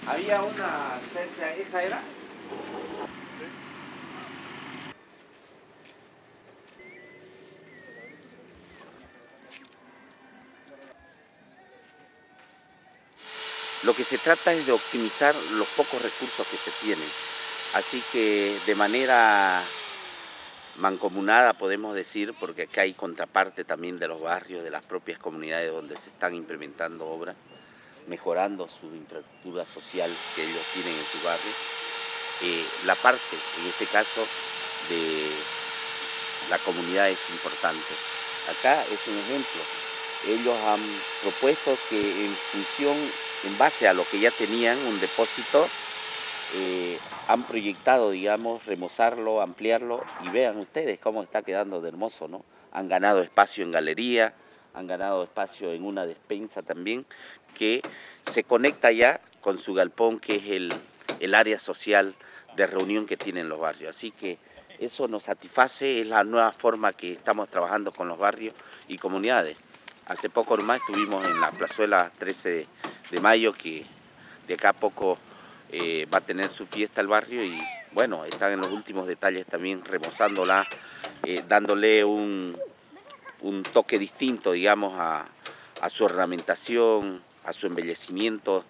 Había una cercha, ¿esa era? Lo que se trata es de optimizar los pocos recursos que se tienen. Así que de manera mancomunada podemos decir, porque acá hay contraparte también de los barrios, de las propias comunidades donde se están implementando obras, mejorando su infraestructura social que ellos tienen en su barrio. La parte, en este caso, de la comunidad es importante. Acá es un ejemplo. Ellos han propuesto que en base a lo que ya tenían, un depósito, han proyectado, digamos, remozarlo, ampliarlo, y vean ustedes cómo está quedando de hermoso, ¿no? Han ganado espacio en galería, han ganado espacio en una despensa también, que se conecta ya con su galpón, que es el área social de reunión que tienen los barrios. Así que eso nos satisface, es la nueva forma que estamos trabajando con los barrios y comunidades. Hace poco nomás estuvimos en la plazuela 13 de mayo, que de acá a poco va a tener su fiesta el barrio, y bueno, están en los últimos detalles también remozándola, dándole un toque distinto, digamos, a su ornamentación, a su embellecimiento,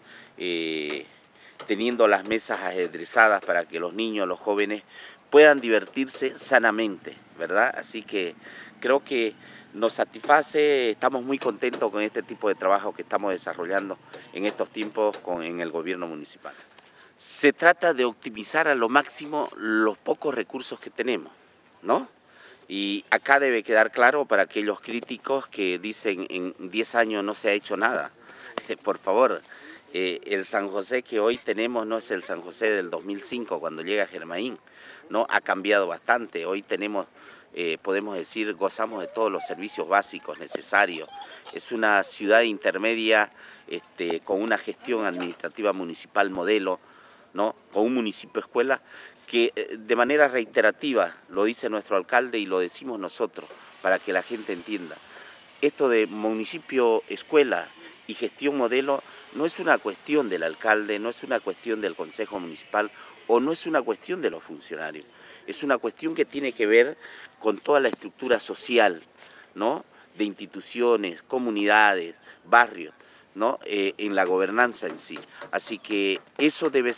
teniendo las mesas ajedrezadas para que los niños, los jóvenes puedan divertirse sanamente, ¿verdad? Así que creo que nos satisface, estamos muy contentos con este tipo de trabajo que estamos desarrollando en estos tiempos en el gobierno municipal. Se trata de optimizar a lo máximo los pocos recursos que tenemos, ¿no? Y acá debe quedar claro para aquellos críticos que dicen en 10 años no se ha hecho nada. Por favor, el San José que hoy tenemos no es el San José del 2005 cuando llega Germain, ¿no? Ha cambiado bastante. Hoy tenemos, podemos decir, gozamos de todos los servicios básicos necesarios. Es una ciudad intermedia con una gestión administrativa municipal modelo, ¿no? Con un municipio escuela que de manera reiterativa lo dice nuestro alcalde y lo decimos nosotros para que la gente entienda. Esto de municipio escuela y gestión modelo no es una cuestión del alcalde, no es una cuestión del consejo municipal o no es una cuestión de los funcionarios. Es una cuestión que tiene que ver con toda la estructura social, ¿no? De instituciones, comunidades, barrios, ¿no? En la gobernanza en sí. Así que eso debe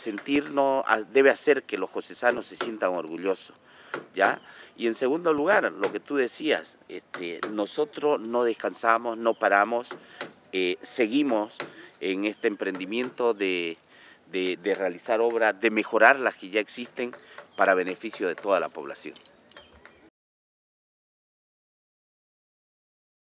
hacer que los josesanos se sientan orgullosos, ¿ya? Y en segundo lugar, lo que tú decías, nosotros no descansamos, no paramos, seguimos en este emprendimiento de realizar obras, de mejorar las que ya existen para beneficio de toda la población.